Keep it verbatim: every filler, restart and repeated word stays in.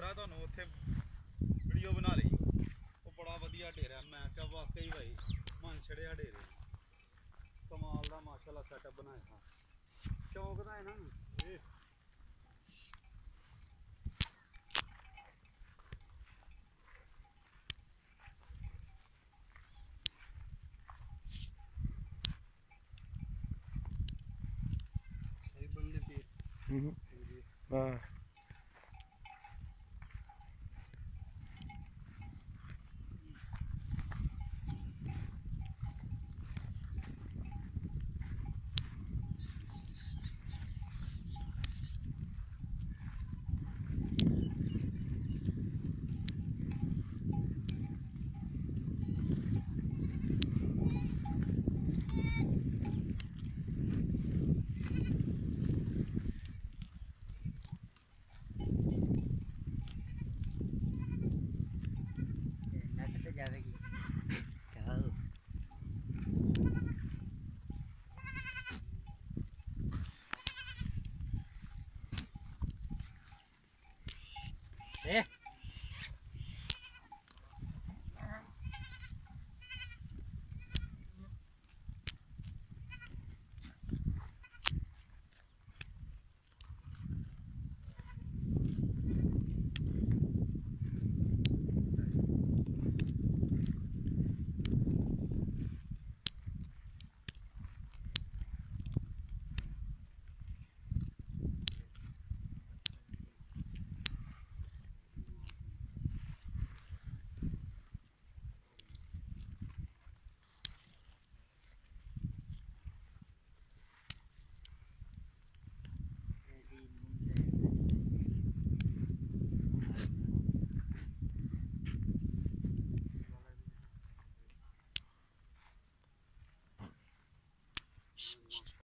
दूसरा तुहानू उत्थे वीडियो बना ली वो बड़ा वधिया डेरा मैं क्या वाकई भाई मन छड़िया डेरे कमाल का माशाल्लाह सेटअप बनाया शौक का है ना ये सही बंदे पे हाँ Eh